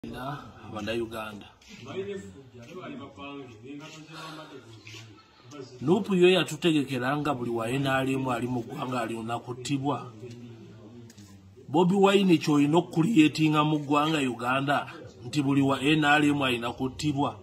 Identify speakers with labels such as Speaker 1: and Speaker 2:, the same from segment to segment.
Speaker 1: Banda Uganda Nupu yo yatutegekeranga buli wa NRM ali mu ggwanga ali onakuttibwa. Bobi Wine kyolina okuliyetinga mu ggwanga Uganda nti buli wa NRM alina kuttibwa.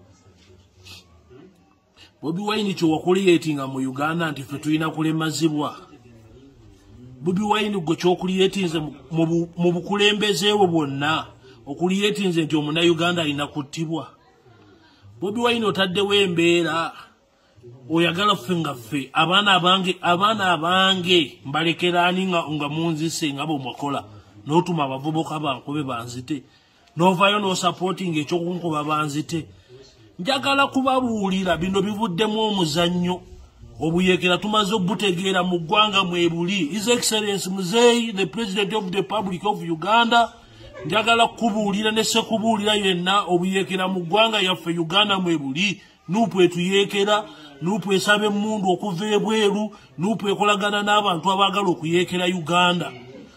Speaker 1: Bobi Wine kyo wakuliyetinga mu Uganda nti ffe tulina kulemazibwa. Bobi Wine gwe kyokuliyetinze mu bukulembeze bwo bwonna okuliyetinze nti omuna Uganda alina kuttibwa. Bobi Wine otaddewo embeera oyagala fenga ffe abaana abange mbalekeraani nga munzise nga bw'omukola n'otuma abavubuka bankube banzite n'ovaayo n'osupporting ekyokunkuba banzite. Njagala kubabuulira bino bivuddemu omuzannyo obuyekera tumaze obutegeera mu ggwanga mwebuli. His Excellency Muzeyi, the President of the Republic of Uganda, njagala kubuulira ne sekubuulira yenna obuyekera mu ggwanga yaffe Uganda mwebuli. Nupu etuyekera, nupu esabe emundu okuva ebweru, nupu ekolagana n'abantu abaagala okuyekera Uganda.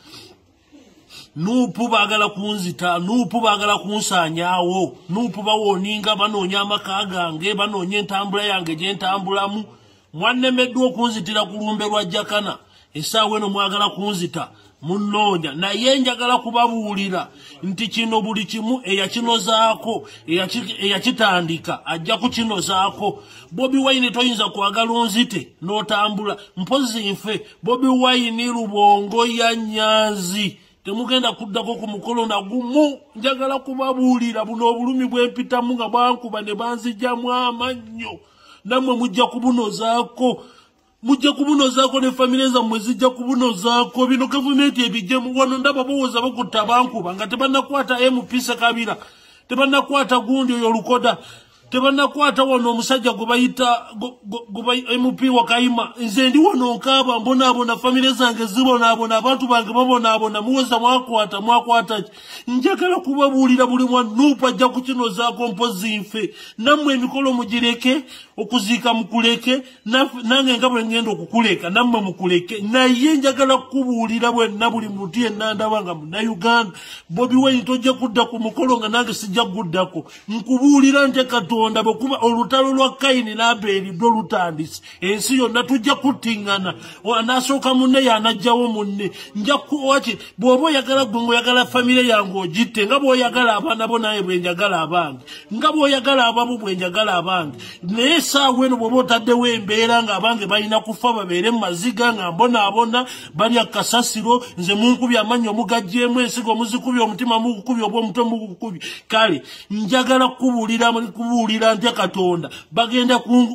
Speaker 1: Nupu baagala kunzita, nupu baagala kunsaanyaawo, nupu bawooninga banoonya amaka gange, banoonya entambula yange gye ntambulamu. Mwannemeddwa okunzitira ku lumbe lwa Jakana, essaawa eno mwagala kunzita munnoonya. Naye njagala kubabuulira nti kino buli kimu eyakinozaako eyakitandika ajja kukinozaako. Bobi Wine toyinza kwagala onzite n'otambula. Mpozi nfe Bobi Wine Lubongo ya Nyanzi temugenda kuddako ku mukolo na gumu. Njagala kubabuulira buno obulumi bwempitamu nga bankuba ne banzijjamu amannyo. Namwe mujja kubunozaako. Mujja kubunozaako ne famire zammwe zijja kubunozaako. Bino gavumenti ebijjemu wano ndaba bowooza bakutta bankuba nga tebannakwata MP Sekabira, tebannakwata gundi oyo Lukoda, tebannakwata wano omusajja gwe bayita MP Wakayima. Nze ndi wano nkaaba mbonaabona, famire zange zibonaabona, abantu bange babonaabona. Muweza mwakwata ki? Njagala kubabuulira buli Nupu ajja kukinozaako. Mpozi nfe nammwe emikolo mugireke, okuziika mukuleke, nange nga bwe ngenda okukuleka nammwe mukuleke. Naye njagala kubuulira bwenna buli muntu yenna ndaba nga Munnayuganda Bobi Wine tojja kudda ku mukolo nga nange sijja kuddako. Nkubuulira nti Katonda bwekuba olutalo lwa Kayini n'Abeeri lwo lutandise, ensi yonna tujja kuttingana. Anaasooka munne y'anajjawo munne. Waki bw'oba oyagala gwe ng'oyagala famire yange ogitte nga bw'oyagala abaana bo naye bwe njagala abange, nga bw'oyagala abamu bwe njagala abange. Naye essaawa eno bw'oba otaddewo embeera nga abange balina kufa babeere mu maziga nga mbonaabona balya kasasiro, nze munkubye amannyo mugaggyemu, ensigo muzikubye, omutima mugukubye, oba omutwe mugukubye. Kale njagala kubuulira nti Katonda bagenda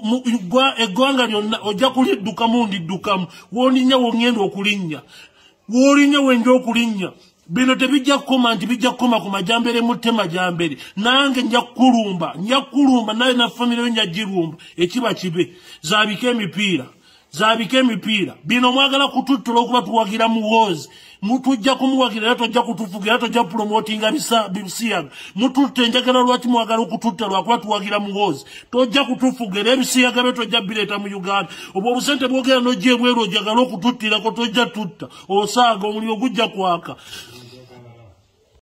Speaker 1: eggwanga lyonna ojja kuliddukamu ndiddukamu. W'olinnya wongenda okulinnya, w'olinnya wenja okulinnya. Bino tebijja kukoma nti bijja kukoma ku majambere mutte majambere. Nange nja kulumba naye na famire yo nja girumba. Ekiba kibe zaabika emipiira. Bino mwagala kututtula okuba tuwagira muwoozi. Mutujja kumuwagira era tojja kutufugira era tojja promotinga bisiyaga. Mututte njagala lwaki mwagala okututta lwakuba tuwagira muwoozi. Tojja kutufugira ebisiyaga bye tojja bireeta mu Uganda. Obwo obusente bwogera n'ojja ebweru ojagala okututtirako tojja tutta. Osaaga omuliro gujja kwaka.